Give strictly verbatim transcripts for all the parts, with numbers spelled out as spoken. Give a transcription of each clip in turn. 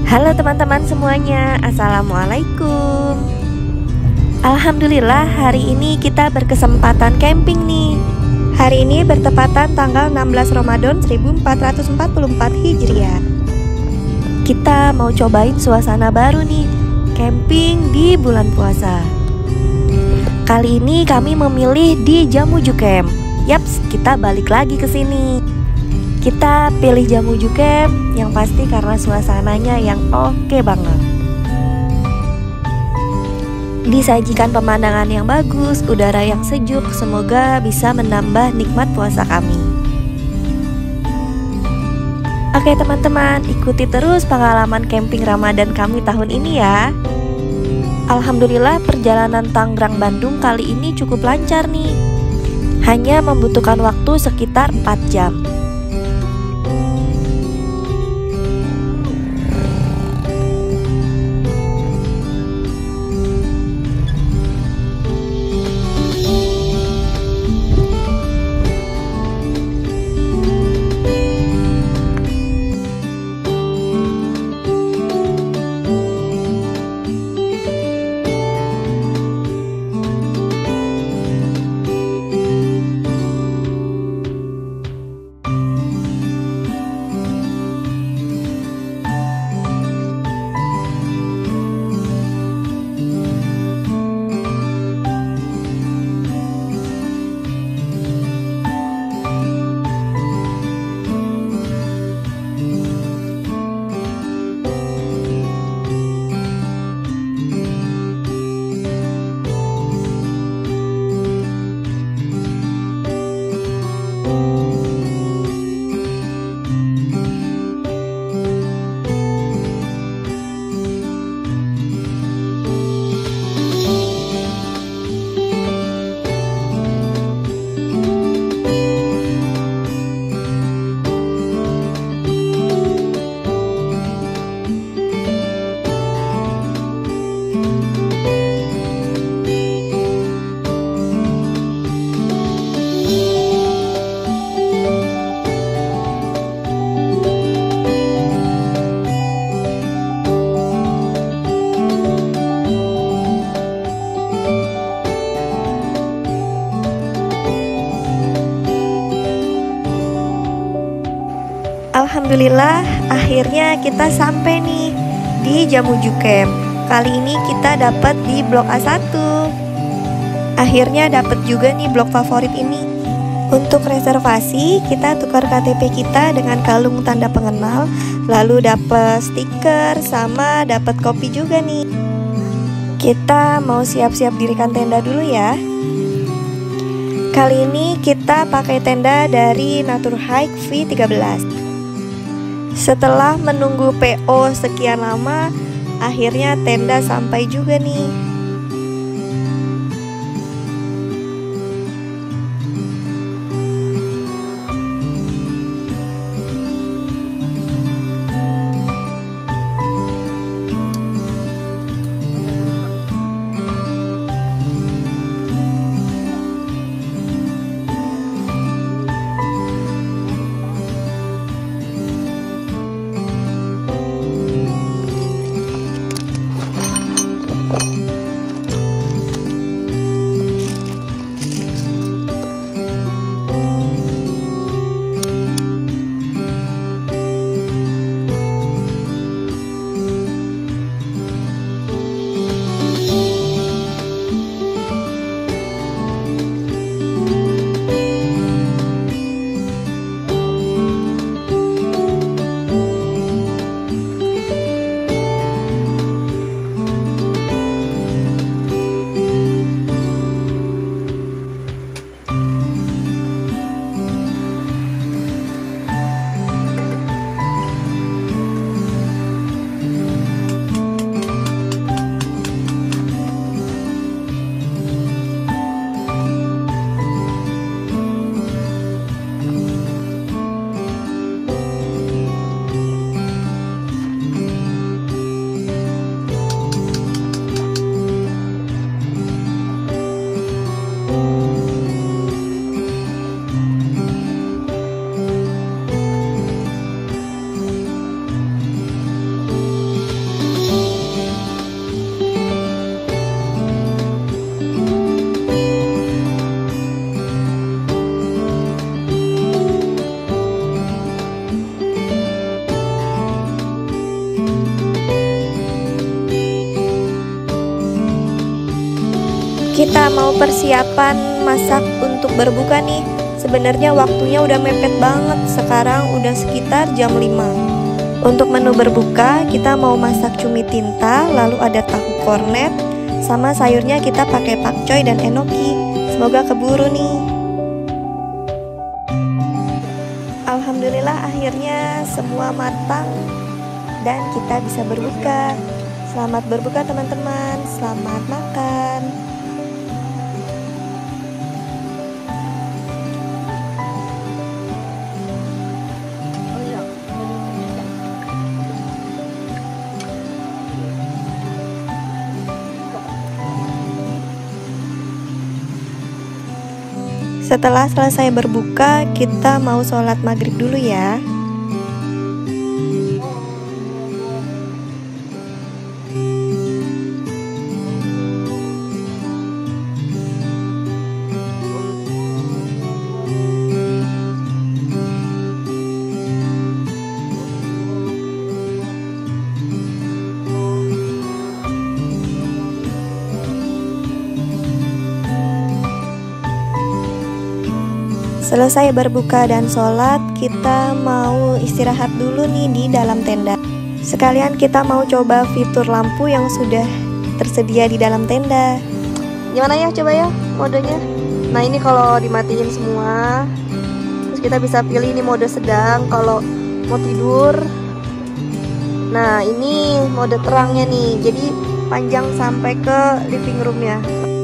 Halo teman-teman semuanya, Assalamualaikum. Alhamdulillah hari ini kita berkesempatan camping nih. Hari ini bertepatan tanggal enam belas Ramadan seribu empat ratus empat puluh empat Hijriah. Kita mau cobain suasana baru nih, camping di bulan puasa. Kali ini kami memilih di Jamuju Camp. Yaps, kita balik lagi ke sini. Kita pilih Jamuju Camp yang pasti karena suasananya yang oke banget. Disajikan pemandangan yang bagus, udara yang sejuk, semoga bisa menambah nikmat puasa kami. Oke teman-teman, ikuti terus pengalaman camping Ramadan kami tahun ini ya. Alhamdulillah perjalanan Tangerang Bandung kali ini cukup lancar nih. Hanya membutuhkan waktu sekitar empat jam. Alhamdulillah akhirnya kita sampai nih di Jamuju Camp. Kali ini kita dapat di blok A satu. Akhirnya dapat juga nih blok favorit ini. Untuk reservasi kita tukar K T P kita dengan kalung tanda pengenal, lalu dapat stiker sama dapat kopi juga nih. Kita mau siap-siap dirikan tenda dulu ya. Kali ini kita pakai tenda dari Naturhike V tiga belas. Setelah menunggu P O sekian lama, akhirnya tenda sampai juga nih. Kita mau persiapan masak untuk berbuka nih. Sebenarnya waktunya udah mepet banget. Sekarang udah sekitar jam lima. Untuk menu berbuka kita mau masak cumi tinta, lalu ada tahu kornet, sama sayurnya kita pakai pakcoy dan enoki. Semoga keburu nih. Alhamdulillah akhirnya semua matang dan kita bisa berbuka. Selamat berbuka teman-teman, selamat makan. Setelah selesai berbuka, kita mau sholat maghrib dulu ya. Selesai berbuka dan sholat, kita mau istirahat dulu nih di dalam tenda. Sekalian kita mau coba fitur lampu yang sudah tersedia di dalam tenda. Gimana ya, coba ya modenya. Nah ini kalau dimatiin semua, terus kita bisa pilih ini mode sedang kalau mau tidur. Nah ini mode terangnya nih, jadi panjang sampai ke living roomnya.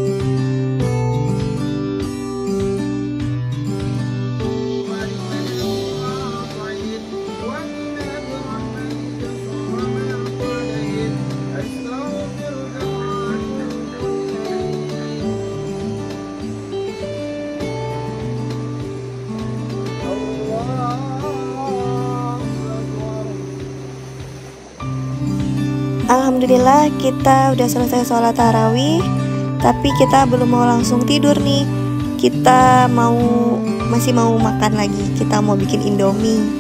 Alhamdulillah kita udah selesai sholat tarawih, tapi kita belum mau langsung tidur nih. Kita mau masih mau makan lagi. Kita mau bikin Indomie.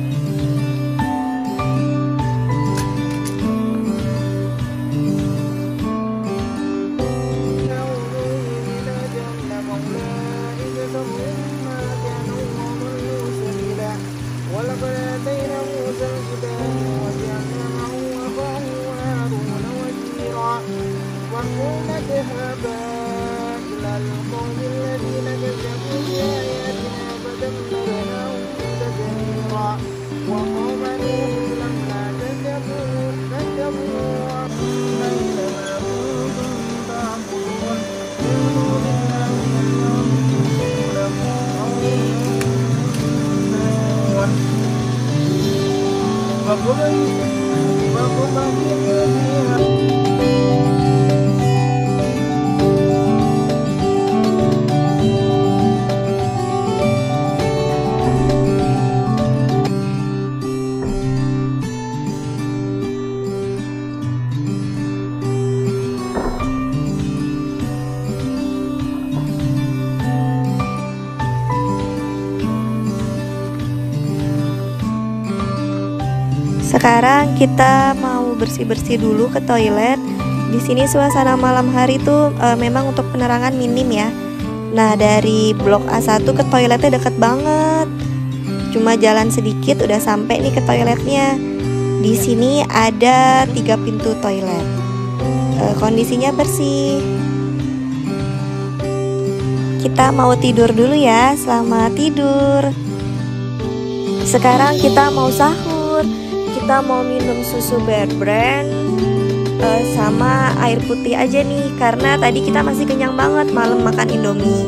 Sekarang kita mau bersih-bersih dulu ke toilet. Di sini suasana malam hari tuh e, memang untuk penerangan minim ya. Nah, dari blok A satu ke toiletnya deket banget. Cuma jalan sedikit udah sampai nih ke toiletnya. Di sini ada tiga pintu toilet. E, kondisinya bersih. Kita mau tidur dulu ya. Selamat tidur. Sekarang kita mau sahur. Kita mau minum susu Bear Brand uh, sama air putih aja nih, karena tadi kita masih kenyang banget malam makan Indomie.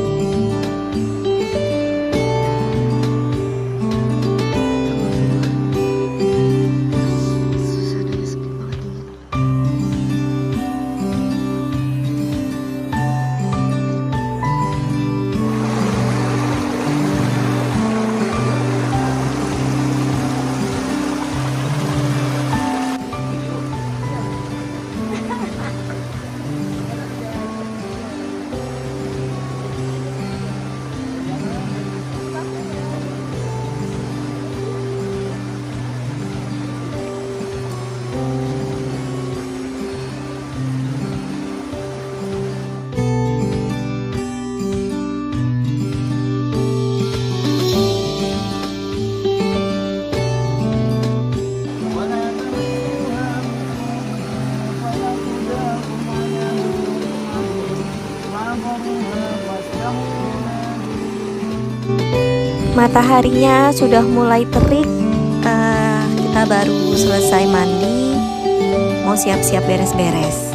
Mataharinya sudah mulai terik. uh, Kita baru selesai mandi, mau siap-siap beres-beres.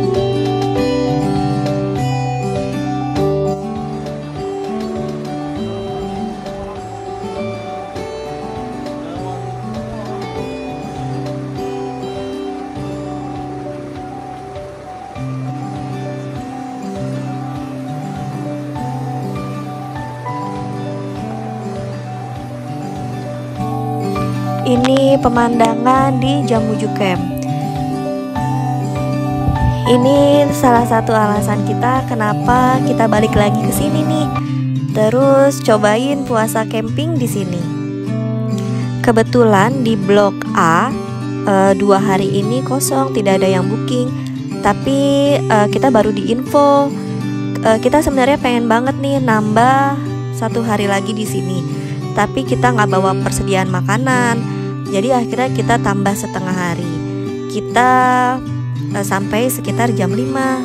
Ini pemandangan di Jamuju Camp. Ini salah satu alasan kita kenapa kita balik lagi ke sini nih. Terus cobain puasa camping di sini. Kebetulan di Blok A e, dua hari ini kosong, tidak ada yang booking. Tapi e, kita baru diinfo. E, kita sebenarnya pengen banget nih nambah satu hari lagi di sini. Tapi kita nggak bawa persediaan makanan. Jadi akhirnya kita tambah setengah hari. Kita uh, sampai sekitar jam lima.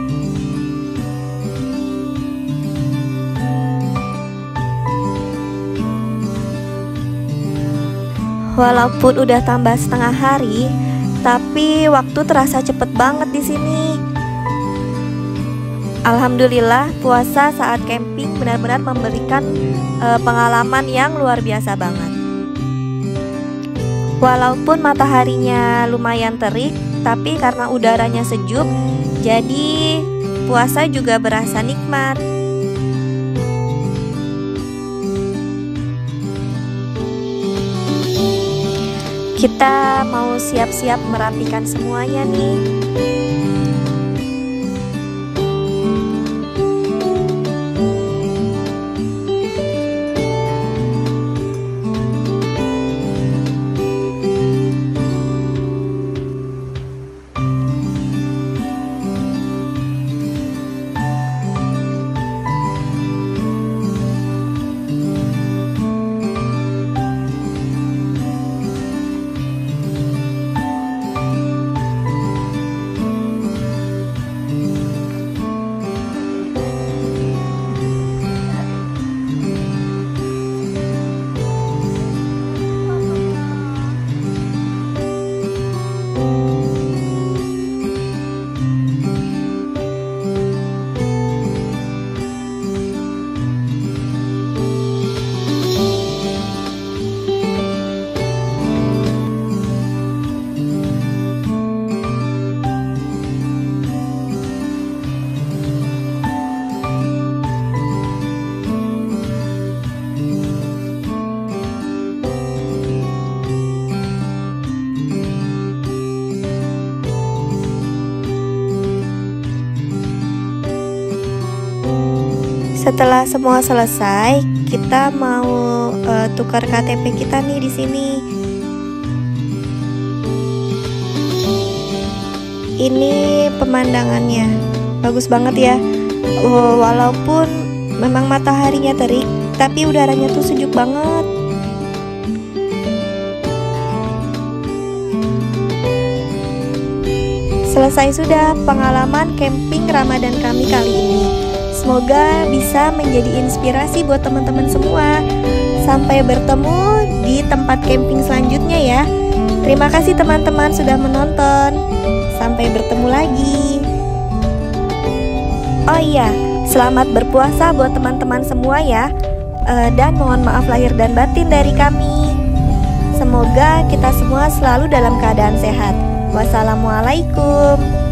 Walaupun udah tambah setengah hari, tapi waktu terasa cepet banget di sini. Alhamdulillah, puasa saat camping benar-benar memberikan uh, pengalaman yang luar biasa banget. Walaupun mataharinya lumayan terik, tapi karena udaranya sejuk, jadi puasa juga berasa nikmat. Kita mau siap-siap merapikan semuanya nih. Setelah semua selesai, kita mau uh, tukar K T P kita nih di sini. Ini pemandangannya bagus banget ya. Walaupun memang mataharinya terik, tapi udaranya tuh sejuk banget. Selesai sudah pengalaman camping Ramadan kami kali ini. Semoga bisa menjadi inspirasi buat teman-teman semua. Sampai bertemu di tempat camping selanjutnya ya. Terima kasih teman-teman sudah menonton. Sampai bertemu lagi. Oh iya, selamat berpuasa buat teman-teman semua ya. e, Dan mohon maaf lahir dan batin dari kami. Semoga kita semua selalu dalam keadaan sehat. Wassalamualaikum.